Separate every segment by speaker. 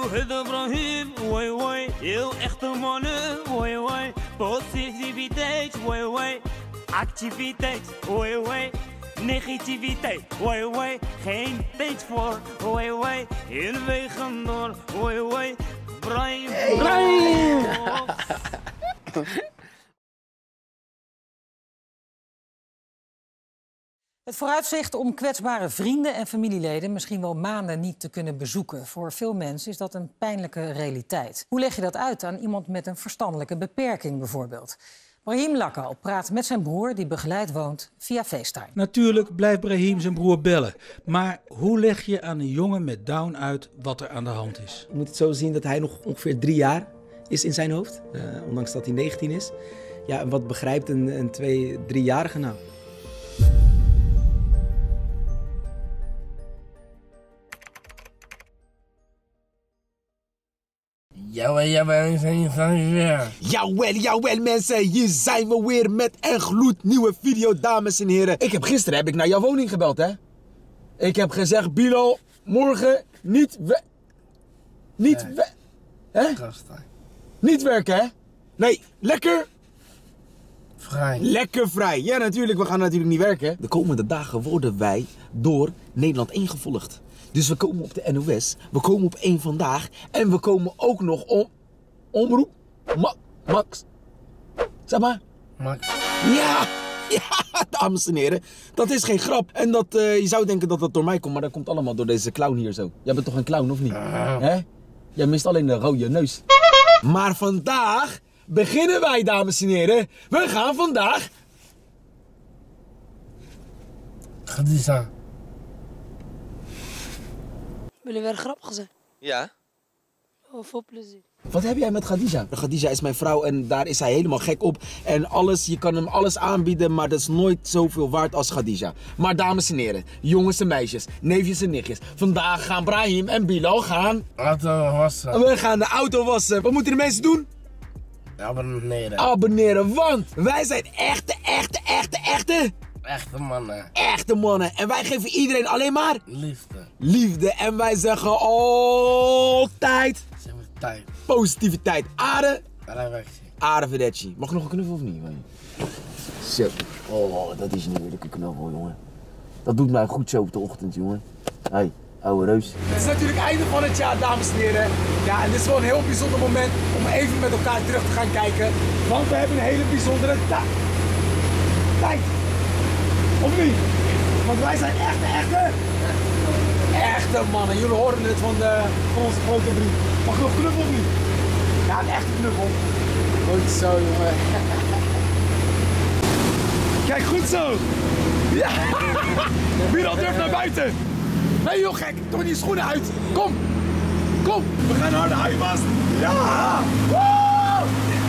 Speaker 1: هذا ابراهيم واي واي heel echte mannen واي واي positiviteit واي واي activiteit واي واي negativiteit واي واي geen tijd voor واي واي heel wegen door واي واي Brian.
Speaker 2: Het vooruitzicht om kwetsbare vrienden en familieleden misschien wel maanden niet te kunnen bezoeken. Voor veel mensen is dat een pijnlijke realiteit. Hoe leg je dat uit aan iemand met een verstandelijke beperking bijvoorbeeld? Brahim Lakkal praat met zijn broer die begeleid woont via FaceTime.
Speaker 3: Natuurlijk blijft Brahim zijn broer bellen. Maar hoe leg je aan een jongen met Down uit wat er aan de hand is?
Speaker 4: Je moet het zo zien dat hij nog ongeveer 3 jaar is in zijn hoofd. Ondanks dat hij 19 is. Ja, en wat begrijpt een 2-3-jarige nou?
Speaker 5: Jawel mensen, hier zijn we weer met een gloednieuwe video, dames en heren. Gisteren heb ik naar jouw woning gebeld, hè. Ik heb gezegd, Bilo, morgen niet Niet werken, hè? Nee, lekker vrij. Lekker vrij. Ja, natuurlijk, we gaan natuurlijk niet werken. De komende dagen worden wij door Nederland 1 gevolgd. Dus we komen op de NOS, we komen op 1 Vandaag en we komen ook nog omroep Max. Zeg maar. Max. Ja, dames en heren, dat is geen grap. En dat, je zou denken dat dat door mij komt, maar dat komt allemaal door deze clown hier zo. Jij bent toch een clown, of niet? Hè? Jij mist alleen de rode neus. Maar vandaag beginnen wij, dames en heren. We gaan vandaag...
Speaker 6: Khadija. Willen we grappig zijn?
Speaker 7: Ja.
Speaker 6: Oh, veel plezier.
Speaker 5: Wat heb jij met Khadija? Khadija is mijn vrouw en daar is hij helemaal gek op. En alles, je kan hem alles aanbieden, maar dat is nooit zoveel waard als Khadija. Maar dames en heren, jongens en meisjes, neefjes en nichtjes. Vandaag gaan Brahim en Bilal gaan...
Speaker 6: Auto wassen.
Speaker 5: We gaan de auto wassen. Wat moeten de mensen doen?
Speaker 6: Abonneren.
Speaker 5: Abonneren, want wij zijn echte...
Speaker 6: Echte mannen.
Speaker 5: Echte mannen. En wij geven iedereen alleen maar...
Speaker 6: Liefde.
Speaker 5: Liefde. En wij zeggen altijd...
Speaker 6: Tijd.
Speaker 5: Positiviteit.
Speaker 6: Arrivederci.
Speaker 5: Arrivederci. Mag ik nog een knuffel of niet? Zo. Oh, dat is een heerlijke knuffel, jongen. Dat doet mij goed zo op de ochtend, jongen. Hey, ouwe reus. Het is natuurlijk het einde van het jaar, dames en heren. Ja, en dit is wel een heel bijzonder moment om even met elkaar terug te gaan kijken. Want we hebben een hele bijzondere tijd. Of niet? Want wij zijn echte mannen. Jullie horen het van onze grote vriend. Mag ik nog knuffel of niet? Ja, een echte knuffel. Goed zo, jongen. Kijk, goed zo. Ja. Bilal durft naar buiten. Nee joh, gek. Toch die schoenen uit. Kom. We gaan harder. Hou je vast. Ja. Woe!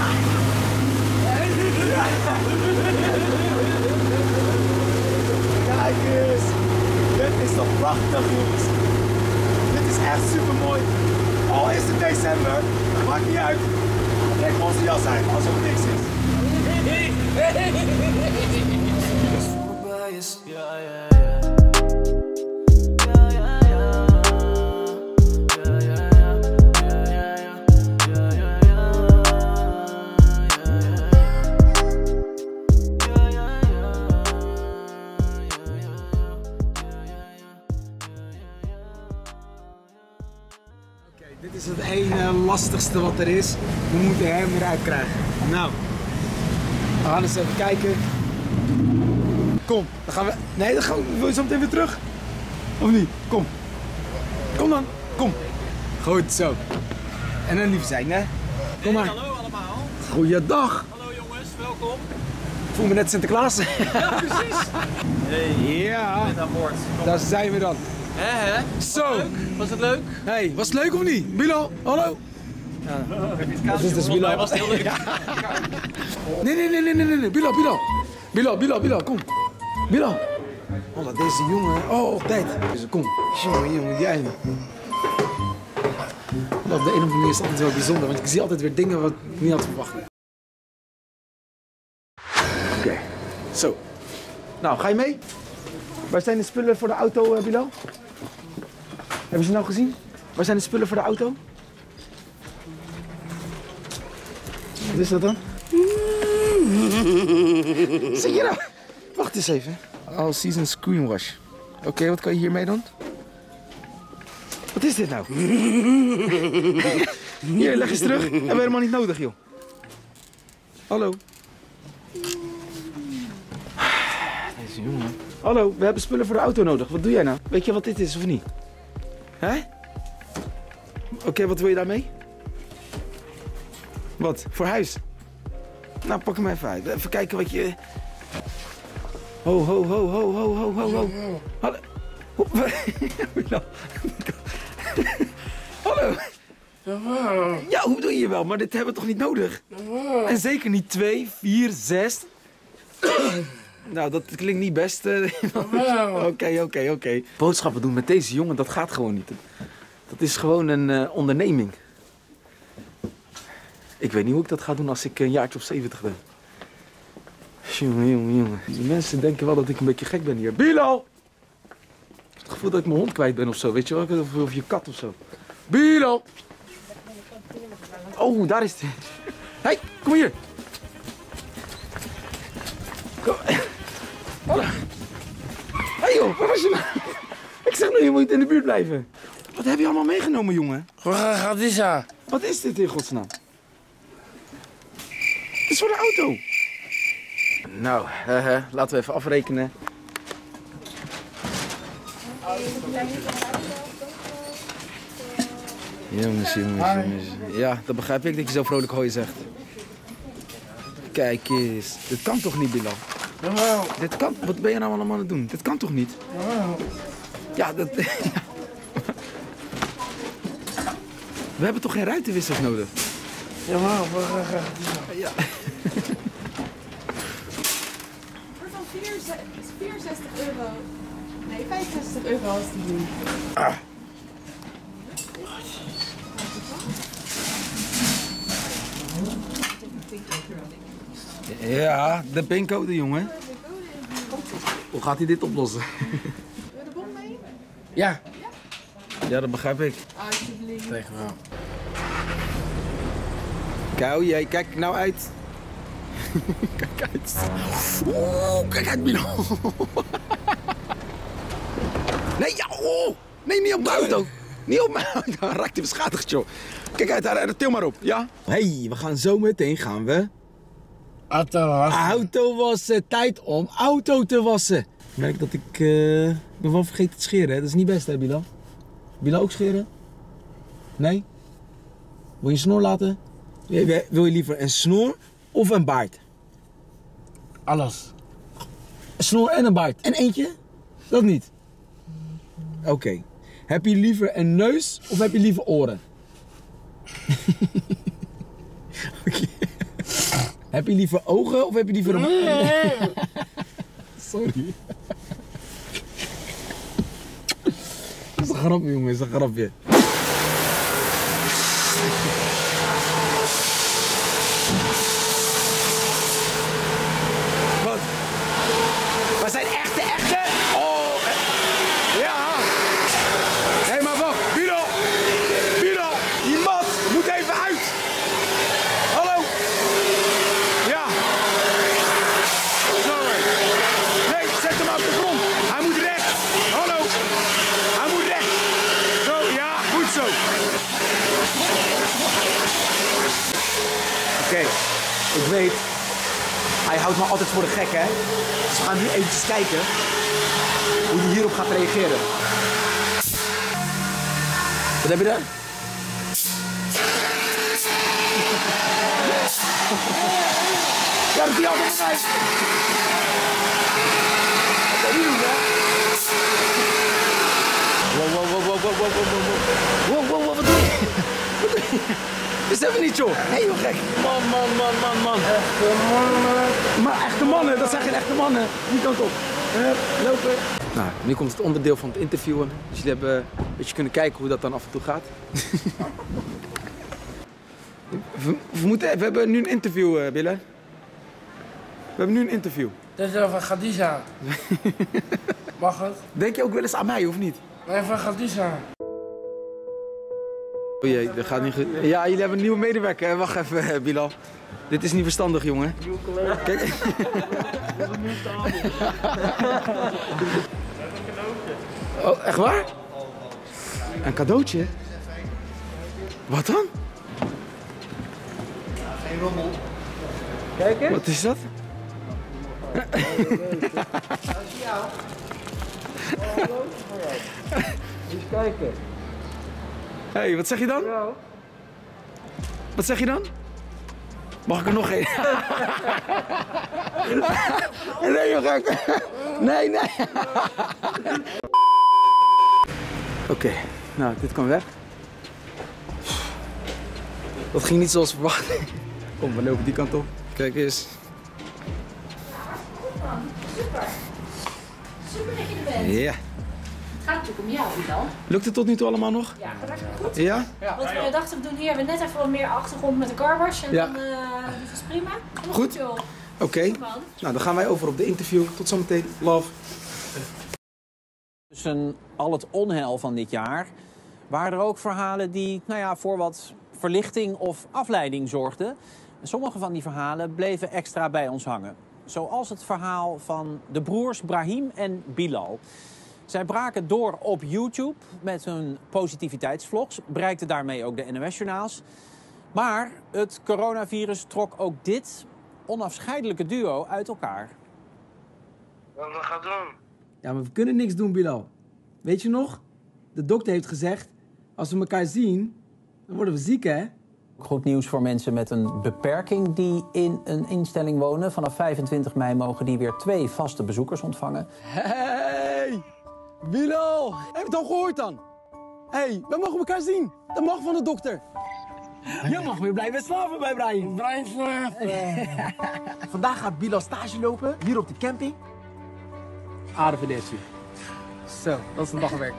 Speaker 5: Kijk eens. Dit is toch prachtig, jongens. Dit is echt super mooi. Al is het december, maakt niet uit. Trek onze jas uit als er niks is. Dit is het ene lastigste wat er is. We moeten hem eruit krijgen. Nou, we gaan eens even kijken. Kom, dan gaan we... Nee, dan gaan we... Wil je zo meteen weer terug? Of niet? Kom. Kom dan. Kom. Goed zo. En een lief zijn, hè? Kom maar.
Speaker 7: Hey, hallo allemaal.
Speaker 5: Goeiedag.
Speaker 7: Hallo jongens, welkom.
Speaker 5: Ik voel me net Sinterklaas.
Speaker 7: Ja, precies. Hey,
Speaker 5: ja.
Speaker 7: met aan boord.
Speaker 5: Daar zijn we dan.
Speaker 7: Hè?
Speaker 5: Zo.
Speaker 7: Was het leuk?
Speaker 5: Hey, was het leuk of niet? Bilal, hallo.
Speaker 7: Ja.
Speaker 5: Dat is dus Bilal.
Speaker 7: Was het heel leuk.
Speaker 5: Nee. Bilal, kom. Bilal. Oh, dat deze jongen. Oh, op tijd. Dus kom. Jongen, die einde. Op de een of andere manier is het altijd wel bijzonder, want ik zie altijd weer dingen wat ik niet had verwacht. Oké. Zo. Nou, ga je mee? Waar zijn de spullen voor de auto, Bilal? Hebben ze nou gezien? Waar zijn de spullen voor de auto? Wat is dat dan? Zeg je nou? Wacht eens even. All season screen wash. Oké, wat kan je hiermee doen? Wat is dit nou? Hier, leg eens terug. Hebben we helemaal niet nodig, joh. Hallo. Deze jongen. Hallo, we hebben spullen voor de auto nodig. Wat doe jij nou? Weet je wat dit is of niet? Hè? Oké, wat wil je daarmee? Wat? Voor huis? Nou, pak hem even uit. Even kijken wat je... Ho, ho, ho, ho, ho, ho, ho, ho. Hallo. Hallo. Ja, hoe doe je wel? Maar dit hebben we toch niet nodig? En zeker niet 2, 4, 6. Nou, dat klinkt niet best. Oké. Boodschappen doen met deze jongen, dat gaat gewoon niet. Dat is gewoon een onderneming. Ik weet niet hoe ik dat ga doen als ik een jaartje of 70 ben. Jongen. Die mensen denken wel dat ik een beetje gek ben hier. Bilal! Ik heb het gevoel dat ik mijn hond kwijt ben of zo, weet je wel? Of je kat of zo. Bilal! Oh, daar is hij. Hé, kom hier. Kom. Hallo. Hé joh, waar was je nou? Ik zeg nou, je moet in de buurt blijven. Wat heb je allemaal meegenomen, jongen?
Speaker 6: Khadija.
Speaker 5: Wat is dit in godsnaam? Het is voor de auto. Nou, laten we even afrekenen. Jongens. Ja, dat begrijp ik dat je zo vrolijk hooi zegt. Kijk eens. Dit kan toch niet, Bilal?
Speaker 6: Jawel.
Speaker 5: Dit kan... Wat ben je nou allemaal aan het doen? Dit kan toch niet?
Speaker 6: Jawel.
Speaker 5: Ja, dat... We hebben toch geen ruitenwissers nodig?
Speaker 6: Jawel,
Speaker 5: ja.
Speaker 8: Voor van 64 euro. Nee, 65 euro als die doen.
Speaker 5: Ja, de pincode, jongen. Hoe gaat hij dit oplossen?
Speaker 8: Wil je de bon mee?
Speaker 6: Ja.
Speaker 5: Ja, dat begrijp ik.
Speaker 8: Alsjeblieft.
Speaker 6: Tegen wel.
Speaker 5: Kou, jij kijk nou uit. Kijk uit. Oeh, kijk uit, Bilal. Nee, ja, oh. Nee, niet op de auto. Niet op mijn auto. Raakt hij beschadigd, joh. Kijk uit, til maar op, ja? Hé, we gaan zo meteen gaan we... Auto wassen. Tijd om auto te wassen. Ik merk dat ik ben wel vergeten te scheren, hè. Dat is niet best, hè, Bilal? Bilal ook scheren? Nee? Wil je een snor laten? Wil je liever een snor of een baard?
Speaker 6: Alles.
Speaker 5: Een snor en een baard. En eentje? Dat niet? Oké. Heb je liever een neus of heb je liever oren? Okay. Heb je liever ogen of heb je liever een... Sorry. Dat is een grapje, jongen. Dat is een grapje. Wat? We zijn echte. Oh, ja. Hé, maar wacht. Bilal, die mat moet even uit. Hallo. Ja. Sorry. Nee, zet hem op de grond. Hij moet recht. Hallo. Hij moet recht. Zo, ja, goed zo. Oké, ik weet. Hij houdt me altijd voor de gek, hè? Dus we gaan nu eventjes kijken hoe hij hierop gaat reageren. Wat heb je daar? Ja, dat is altijd van mij. Wat ben je doen, hè? Wow, wat doe je? Wat doe je? Is dat niet, joh? Nee, joh, gek. Man.
Speaker 6: Echte mannen.
Speaker 5: Maar echte mannen, dat zijn geen echte mannen. Die kant op. Lopen. Nou, nu komt het onderdeel van het interviewen. Dus jullie hebben een beetje kunnen kijken hoe dat dan af en toe gaat. we hebben nu een interview, Bilal. We hebben nu een interview.
Speaker 6: Dit is van Khadija. Mag het?
Speaker 5: Denk je ook wel eens aan mij, of niet?
Speaker 6: Nee, van Khadija.
Speaker 4: O jee, dat gaat niet goed. Ja, jullie hebben een nieuwe medewerker. Wacht even, Bilal. Dit is niet verstandig, jongen. Nieuwe collega. Kijk. We hebben een nieuw tafel. Oh, echt waar? Een cadeautje? Wat dan?
Speaker 7: Geen rommel. Kijk eens.
Speaker 4: Wat is dat?
Speaker 7: Eens kijken.
Speaker 4: Hé, wat zeg je dan? Wat zeg je dan? Mag ik er nog één? Nee, joh, gek. Nee. Oké, nou, dit kan weg. Dat ging niet zoals verwacht. Kom, we lopen die kant op. Kijk eens.
Speaker 9: Super. Super dat je er bent.
Speaker 4: Ja.
Speaker 9: Het gaat natuurlijk om jou, Bilal.
Speaker 4: Lukt het tot nu toe allemaal nog?
Speaker 9: Ja, dat gaat goed.
Speaker 4: Ja?
Speaker 9: Wat we dachten, we doen hier net even wat meer achtergrond met de carwash. En dan dat is prima.
Speaker 4: Goed.
Speaker 9: Joh.
Speaker 4: Oké. Nou, dan gaan wij over op de interview. Tot zometeen. Love.
Speaker 10: Tussen al het onheil van dit jaar waren er ook verhalen die voor wat verlichting of afleiding zorgden. Sommige van die verhalen bleven extra bij ons hangen. Zoals het verhaal van de broers Brahim en Bilal. Zij braken door op YouTube met hun positiviteitsvlogs, bereikten daarmee ook de NOS-journaals. Maar het coronavirus trok ook dit onafscheidelijke duo uit elkaar.
Speaker 6: Wat we gaan doen?
Speaker 4: Ja, maar we kunnen niks doen, Bilal. Weet je nog? De dokter heeft gezegd, als we elkaar zien, dan worden we ziek, hè?
Speaker 10: Goed nieuws voor mensen met een beperking die in een instelling wonen. Vanaf 25 mei mogen die weer 2 vaste bezoekers ontvangen.
Speaker 4: Hey, Bilal! Heb je het al gehoord dan? Hey, we mogen elkaar zien. Dat mag van de dokter. Je mag weer blijven slapen bij Brian.
Speaker 6: Brian slapen.
Speaker 5: Vandaag gaat Bilal stage lopen, hier op de camping.
Speaker 4: Arrivederci. Zo, dat is een dagwerk.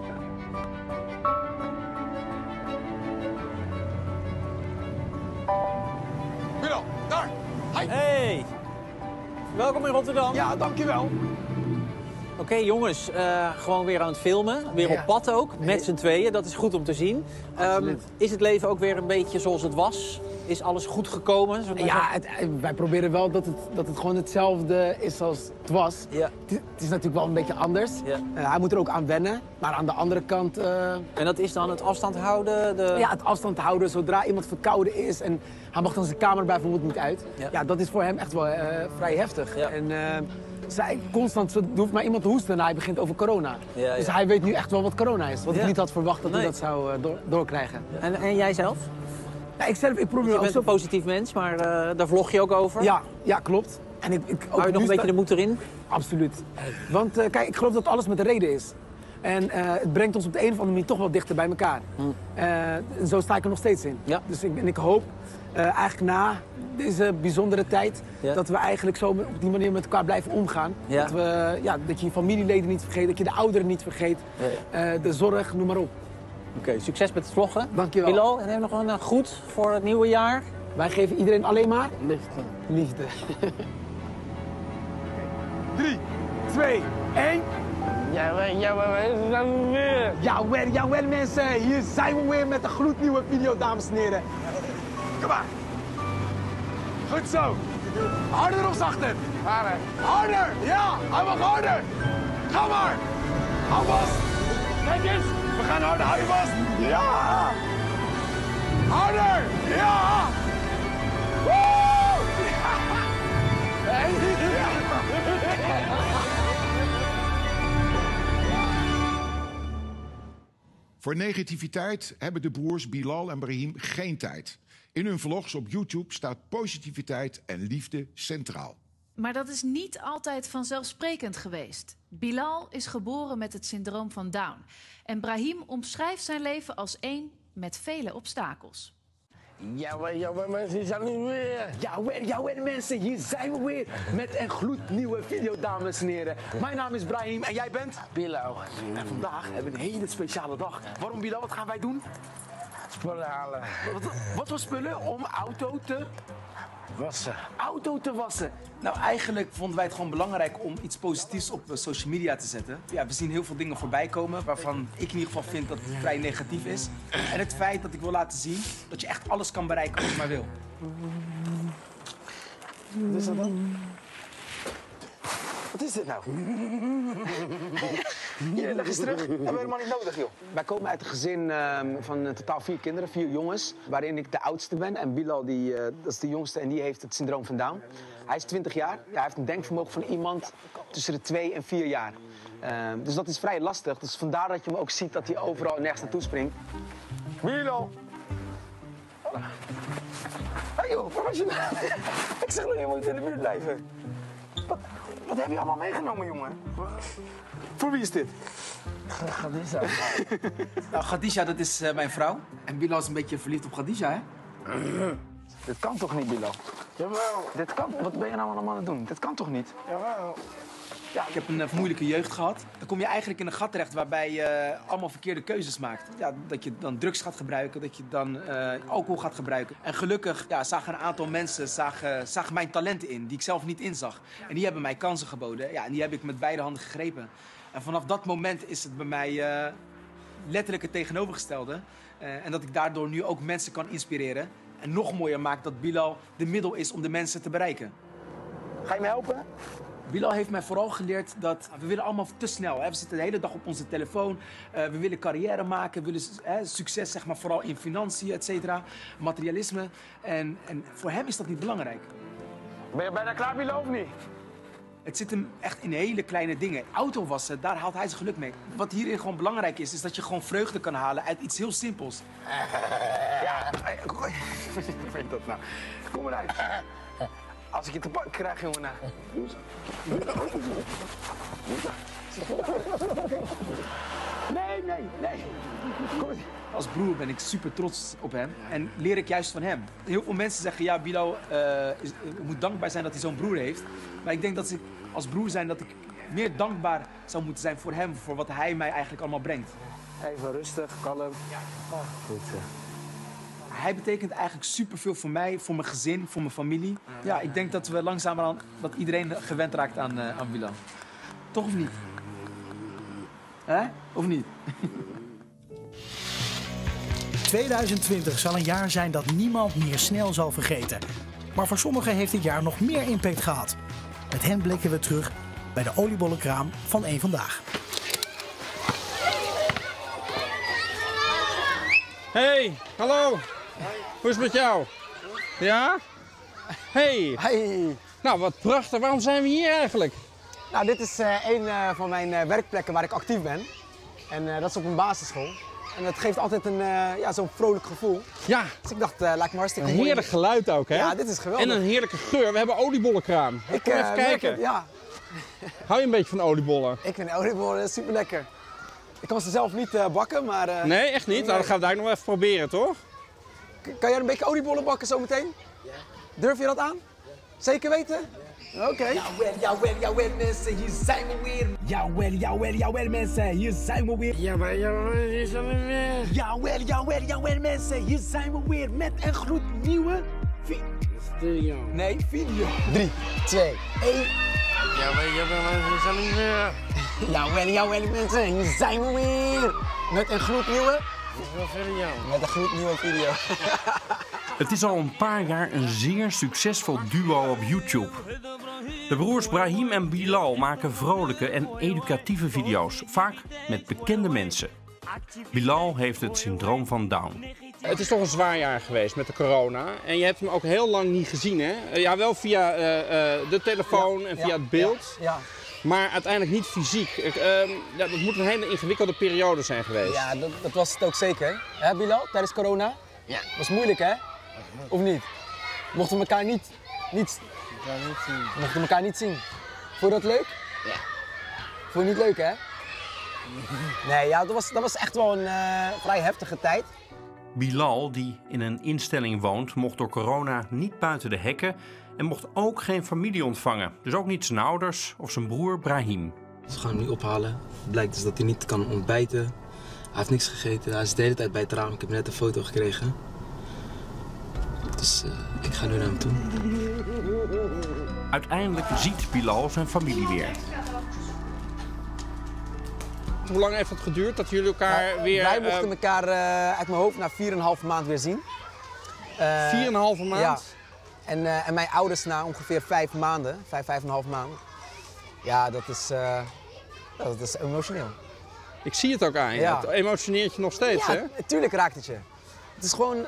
Speaker 5: Bilal, daar! Hi!
Speaker 10: Hey! Welkom in Rotterdam.
Speaker 5: Ja, dankjewel.
Speaker 10: Oké, jongens, gewoon weer aan het filmen. Weer op pad ook, met z'n tweeën. Dat is goed om te zien. Is het leven ook weer een beetje zoals het was? Is alles goed gekomen?
Speaker 11: Ja, wij proberen wel dat het gewoon hetzelfde is als het was.
Speaker 10: Ja.
Speaker 11: Het is natuurlijk wel een beetje anders.
Speaker 10: Ja.
Speaker 11: Hij moet er ook aan wennen. Maar aan de andere kant...
Speaker 10: En dat is dan het afstand houden?
Speaker 11: Ja, het afstand houden. Zodra iemand verkouden is en hij mag dan zijn kamer bijvoorbeeld niet uit. Ja, dat is voor hem echt wel vrij heftig.
Speaker 10: Ja.
Speaker 11: En zij constant, er hoeft maar iemand te hoesten en hij begint over corona.
Speaker 10: Ja,
Speaker 11: Dus
Speaker 10: ja.
Speaker 11: hij weet nu echt wel wat corona is. Wat
Speaker 10: Ja.
Speaker 11: ik niet had verwacht dat hij
Speaker 10: Nee.
Speaker 11: dat zou doorkrijgen.
Speaker 10: Ja. En jij zelf?
Speaker 11: Ja, ik probeer
Speaker 10: Je
Speaker 11: ook
Speaker 10: bent
Speaker 11: zo...
Speaker 10: een positief mens, maar daar vlog je ook over.
Speaker 11: Ja, klopt. En ik
Speaker 10: Hou je nog een beetje de moed erin?
Speaker 11: Absoluut. Want kijk, ik geloof dat alles met een reden is. En het brengt ons op de een of andere manier toch wel dichter bij elkaar. Zo sta ik er nog steeds in.
Speaker 10: Ja.
Speaker 11: Dus ik hoop eigenlijk na deze bijzondere tijd... dat we eigenlijk zo op die manier met elkaar blijven omgaan.
Speaker 10: Ja.
Speaker 11: Dat je je familieleden niet vergeet, dat je de ouderen niet vergeet. De zorg, noem maar op.
Speaker 10: Oké, succes met het vloggen.
Speaker 11: Dankjewel.
Speaker 10: Bilal, en heb je nog een groet voor het nieuwe jaar?
Speaker 11: Wij geven iedereen alleen maar... Liefde.
Speaker 5: 3, 2, 1.
Speaker 11: Jawel mensen, hier zijn we weer met een gloednieuwe video, dames en heren.
Speaker 5: Kom maar. Goed zo. Harder of zachter? Harder. Harder, ja. Hij mag harder. Ga maar. Hou vast. Kijk eens. We gaan harder. Hou je vast. Ja. Harder. Ja. Woe.
Speaker 12: Voor negativiteit hebben de broers Bilal en Brahim geen tijd. In hun vlogs op YouTube staat positiviteit en liefde centraal.
Speaker 13: Maar dat is niet altijd vanzelfsprekend geweest. Bilal is geboren met het syndroom van Down. En Brahim omschrijft zijn leven als één met vele obstakels.
Speaker 11: Jawel mensen, hier zijn we weer. Jawel mensen, hier zijn we weer. Met een gloednieuwe video, dames en heren. Mijn naam is Brahim en jij bent?
Speaker 6: Bilal.
Speaker 5: En vandaag hebben we een hele speciale dag. Waarom, Bilal? Wat gaan wij doen?
Speaker 6: Spullen halen.
Speaker 5: Wat voor spullen om auto te...
Speaker 11: Wassen. Auto te wassen.
Speaker 5: Nou, eigenlijk vonden wij het gewoon belangrijk om iets positiefs op social media te zetten. Ja, we zien heel veel dingen voorbij komen waarvan ik in ieder geval vind dat het vrij negatief is. En het feit dat ik wil laten zien dat je echt alles kan bereiken wat je maar wil.
Speaker 11: Wat is dat dan? Wat is dit nou? Hier, leg eens terug. Dat hebben we helemaal niet nodig, joh. Wij komen uit een gezin van totaal 4 kinderen, 4 jongens. Waarin ik de oudste ben. En Bilal, dat is de jongste en die heeft het syndroom van Down. Hij is 20 jaar. Ja, hij heeft een denkvermogen van iemand tussen de 2 en 4 jaar. Dus dat is vrij lastig. Dus vandaar dat je hem ook ziet dat hij overal nergens naartoe springt. Bilal! Hé joh, waar was je nou? Ik zeg nog, je moet in de buurt blijven. Wat heb je allemaal meegenomen, jongen? Voor wie is dit?
Speaker 5: Khadija. Nou, Khadija, dat is mijn vrouw. En Bilal is een beetje verliefd op Khadija, hè?
Speaker 11: Dit kan toch niet, Bilal? Jawel. Dit kan. Wat ben je nou allemaal aan het doen? Dit kan toch niet? Jawel.
Speaker 5: Ja, ik heb een moeilijke jeugd gehad. Dan kom je eigenlijk in een gat terecht waarbij je allemaal verkeerde keuzes maakt. Ja, dat je dan drugs gaat gebruiken, dat je dan alcohol gaat gebruiken. En gelukkig zagen een aantal mensen zagen mijn talenten in, die ik zelf niet inzag. En die hebben mij kansen geboden. Ja, en die heb ik met beide handen gegrepen. En vanaf dat moment is het bij mij letterlijk het tegenovergestelde. En dat ik daardoor nu ook mensen kan inspireren. En nog mooier maakt dat Bilal de middel is om de mensen te bereiken.
Speaker 11: Ga je me helpen?
Speaker 5: Bilal heeft mij vooral geleerd dat we willen allemaal te snel. Hè? We zitten de hele dag op onze telefoon. We willen carrière maken, we willen succes, zeg maar, vooral in financiën, et cetera. Materialisme. En voor hem is dat niet belangrijk.
Speaker 11: Ben je bijna klaar, Bilal, of niet?
Speaker 5: Het zit hem echt in hele kleine dingen. Auto wassen, daar haalt hij zijn geluk mee. Wat hierin gewoon belangrijk is dat je gewoon vreugde kan halen uit iets heel simpels.
Speaker 11: Ja, hoe vind je dat nou? Kom eruit. Als ik je te pakken krijg, jongen. Nou. Nee. Kom eens.
Speaker 5: Als broer ben ik super trots op hem en leer ik juist van hem. Heel veel mensen zeggen, ja, Bilal moet dankbaar zijn dat hij zo'n broer heeft. Maar ik denk dat ik als broer zijn dat ik meer dankbaar zou moeten zijn voor hem, voor wat hij mij eigenlijk allemaal brengt.
Speaker 11: Even rustig, kalm. Goed zo.
Speaker 5: Hij betekent eigenlijk superveel voor mij, voor mijn gezin, voor mijn familie. Ja, ik denk dat we langzamerhand dat iedereen gewend raakt aan Bilal. Toch of niet? Hè? Of niet?
Speaker 14: 2020 zal een jaar zijn dat niemand meer snel zal vergeten. Maar voor sommigen heeft dit jaar nog meer impact gehad. Met hen blikken we terug bij de oliebollenkraam van Eén Vandaag.
Speaker 15: Hey, hallo. Hoe is het met jou? Ja? Hey. Nou, wat prachtig. Waarom zijn we hier eigenlijk?
Speaker 11: Nou, dit is een van mijn werkplekken waar ik actief ben. En dat is op een basisschool. En dat geeft altijd een zo'n vrolijk gevoel.
Speaker 15: Ja.
Speaker 11: Dus ik dacht, lijkt me hartstikke
Speaker 15: een
Speaker 11: mooi.
Speaker 15: heerlijk geluid ook, hè?
Speaker 11: Ja, dit is geweldig.
Speaker 15: En een heerlijke geur. We hebben oliebollenkraam. Kom even kijken.
Speaker 11: Ja.
Speaker 15: Hou je een beetje van oliebollen?
Speaker 11: Ik vind oliebollen super lekker. Ik kan ze zelf niet bakken, maar...
Speaker 15: nee, echt niet? Nou, dan gaan we daar nog even proberen, toch?
Speaker 11: Kan jij een beetje oliebollen bakken zometeen? Ja. Durf je dat aan? Ja. Zeker weten? Oké.
Speaker 5: Jawel, mensen, hier zijn we weer. Jawel, mensen, hier zijn we weer.
Speaker 6: Jawel, hier zijn we weer.
Speaker 5: Jawel, mensen, hier zijn we weer met een gloednieuwe
Speaker 6: video.
Speaker 5: Nee, video.
Speaker 11: 3, 2, 1.
Speaker 6: Jawel, hier zijn we weer.
Speaker 11: Jawel, mensen, hier zijn we weer. Met een gloednieuwe
Speaker 6: video.
Speaker 11: Met een gloednieuwe video.
Speaker 16: Het is al een paar jaar een zeer succesvol duo op YouTube. De broers Brahim en Bilal maken vrolijke en educatieve video's, vaak met bekende mensen. Bilal heeft het syndroom van Down.
Speaker 15: Het is toch een zwaar jaar geweest met de corona. En je hebt hem ook heel lang niet gezien, hè? Ja, wel via de telefoon en via het beeld.
Speaker 11: Ja.
Speaker 15: Maar uiteindelijk niet fysiek. Dat moet een hele ingewikkelde periode zijn geweest.
Speaker 11: Ja, dat was het ook zeker. Hè, Bilal, tijdens corona? Ja. Dat was moeilijk, hè? Of niet? Mochten we elkaar niet zien. Vond je dat leuk? Ja. Vond je niet leuk, hè? Nee, ja, dat was echt wel een vrij heftige tijd.
Speaker 16: Bilal, die in een instelling woont, mocht door corona niet buiten de hekken en mocht ook geen familie ontvangen. Dus ook niet zijn ouders of zijn broer Brahim.
Speaker 5: Ze gaan hem nu ophalen. Het blijkt dus dat hij niet kan ontbijten. Hij heeft niks gegeten. Hij is de hele tijd bij het raam. Ik heb net een foto gekregen.
Speaker 11: Dus ik ga nu naar hem toe.
Speaker 16: Uiteindelijk ziet Bilal zijn familie weer.
Speaker 15: Hoe lang heeft het geduurd dat jullie elkaar weer...
Speaker 11: Wij mochten elkaar uit mijn hoofd na 4,5 maand weer zien.
Speaker 15: 4,5 maand?
Speaker 11: Ja. En mijn ouders na ongeveer 5 maanden, 5,5 maanden. Ja, dat is emotioneel.
Speaker 15: Ik zie het ook aan je. Het emotioneert je nog steeds,
Speaker 11: ja,
Speaker 15: hè?
Speaker 11: Natuurlijk raakt het je. Het is gewoon...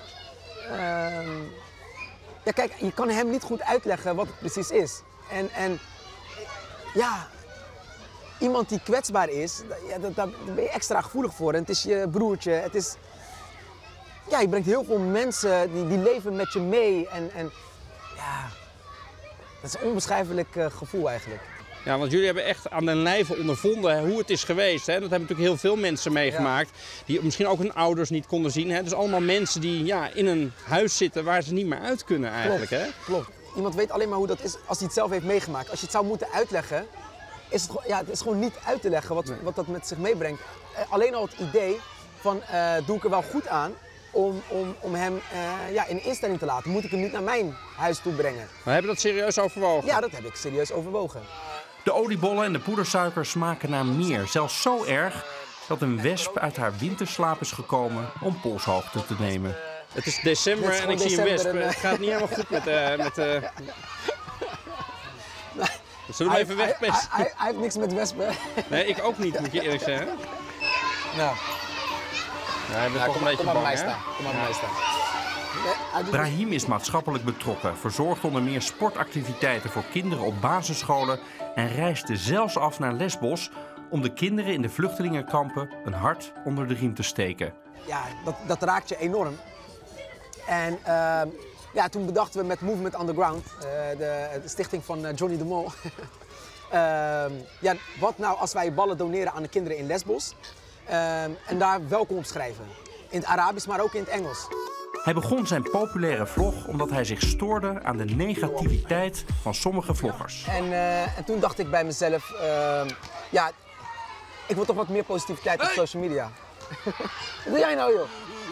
Speaker 11: ja, kijk, je kan hem niet goed uitleggen wat het precies is. En ja, iemand die kwetsbaar is, daar ben je extra gevoelig voor. En het is je broertje, het is... Ja, je brengt heel veel mensen die leven met je mee. En ja, dat is een onbeschrijfelijk gevoel eigenlijk.
Speaker 15: Ja, want jullie hebben echt aan den lijve ondervonden hoe het is geweest. Hè? Dat hebben natuurlijk heel veel mensen meegemaakt. Ja. Die misschien ook hun ouders niet konden zien. Hè? Dus allemaal mensen die in een huis zitten waar ze niet meer uit kunnen eigenlijk.
Speaker 11: Klopt,
Speaker 15: hè?
Speaker 11: Klopt. Iemand weet alleen maar hoe dat is als hij het zelf heeft meegemaakt. Als je het zou moeten uitleggen, is het is gewoon niet uit te leggen wat dat met zich meebrengt. Alleen al het idee van doe ik er wel goed aan om hem in instelling te laten. Moet ik hem niet naar mijn huis toe brengen.
Speaker 15: Maar heb je dat serieus overwogen?
Speaker 11: Ja, dat heb ik serieus overwogen.
Speaker 16: De oliebollen en de poedersuiker smaken naar meer. Zelfs zo erg dat een wesp uit haar winterslaap is gekomen om polshoogte te nemen.
Speaker 15: Het is december en ik zie een wesp. Het gaat niet helemaal goed met... Zullen we even wegpesten?
Speaker 11: Hij heeft niks met wespen.
Speaker 15: Nee, ik ook niet, moet je eerlijk zeggen.
Speaker 11: Nou.
Speaker 15: Ja, je bent toch een beetje bang, hè?
Speaker 11: Kom maar bij mij staan.
Speaker 16: Brahim is maatschappelijk betrokken, verzorgt onder meer sportactiviteiten voor kinderen op basisscholen en reisde zelfs af naar Lesbos om de kinderen in de vluchtelingenkampen een hart onder de riem te steken.
Speaker 11: Ja, dat raakt je enorm. En toen bedachten we met Movement Underground, de stichting van Johnny de Mol. Wat nou als wij ballen doneren aan de kinderen in Lesbos en daar welkom op schrijven. In het Arabisch, maar ook in het Engels.
Speaker 16: Hij begon zijn populaire vlog omdat hij zich stoorde aan de negativiteit van sommige vloggers.
Speaker 11: En toen dacht ik bij mezelf, ik wil toch wat meer positiviteit op social media. Wat doe jij nou, joh?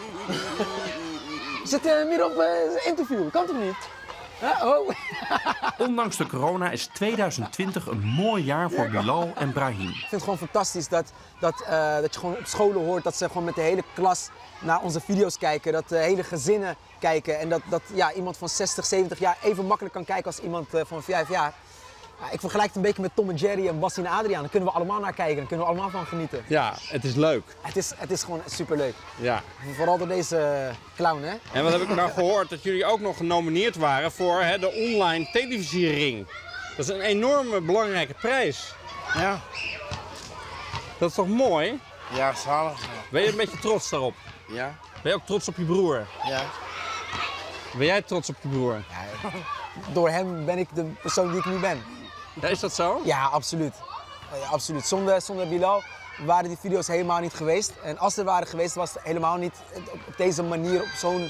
Speaker 11: Je zit meer op een interview, kan toch niet? Oh.
Speaker 16: Ondanks de corona is 2020 een mooi jaar voor Bilal en Brahim.
Speaker 11: Ik vind het gewoon fantastisch dat je gewoon op scholen hoort dat ze gewoon met de hele klas naar onze video's kijken. Dat de hele gezinnen kijken en dat iemand van 60, 70 jaar even makkelijk kan kijken als iemand van 5 jaar. Ik vergelijk het een beetje met Tom en Jerry en Bas en Adriaan. Daar kunnen we allemaal naar kijken, daar kunnen we allemaal van genieten.
Speaker 15: Ja, het is leuk.
Speaker 11: Het is gewoon superleuk.
Speaker 15: Ja.
Speaker 11: Vooral door deze clown, hè?
Speaker 15: En wat heb ik nou gehoord? Dat jullie ook nog genomineerd waren voor de online televisiering. Dat is een enorme belangrijke prijs.
Speaker 6: Ja.
Speaker 15: Dat is toch mooi?
Speaker 6: Ja, zalig.
Speaker 15: Ben je een beetje trots daarop?
Speaker 6: Ja.
Speaker 15: Ben je ook trots op je broer?
Speaker 6: Ja.
Speaker 15: Ben jij trots op je broer?
Speaker 11: Ja. Door hem ben ik de persoon die ik nu ben.
Speaker 15: Ja, is dat zo?
Speaker 11: Ja, absoluut. Ja, absoluut. Zonder Bilal waren die video's helemaal niet geweest. En als ze waren geweest, was het helemaal niet op deze manier, op zo'n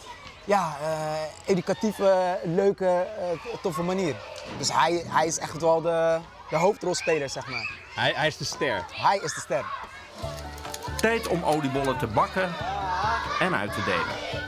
Speaker 11: educatieve, leuke, toffe manier. Dus hij is echt wel de hoofdrolspeler, zeg maar.
Speaker 15: Hij is de ster.
Speaker 11: Hij is de ster.
Speaker 16: Tijd om oliebollen te bakken en uit te delen.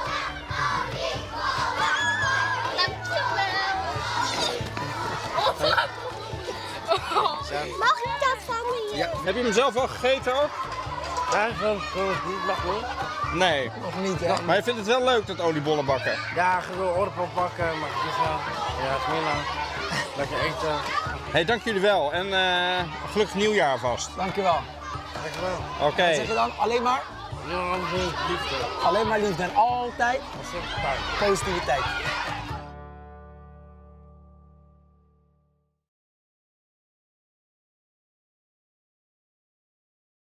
Speaker 17: Mag ik dat van hier?
Speaker 15: Ja. Heb je hem zelf al gegeten ook?
Speaker 6: Ja, niet mag hoor.
Speaker 15: Nee.
Speaker 11: Nog niet, hè?
Speaker 15: Maar je vindt het wel leuk, dat oliebollen bakken?
Speaker 6: Ja, gewoon ordel bakken, maar het is wel... Ja, het is meer lang. Lekker eten.
Speaker 15: Hey, dank jullie wel en gelukkig nieuwjaar vast.
Speaker 11: Dankjewel.
Speaker 6: Dankjewel.
Speaker 15: Oké.
Speaker 11: Wat zeg je dan? Alleen maar?
Speaker 6: Ja, liefde.
Speaker 11: Alleen maar liefde en altijd positiviteit.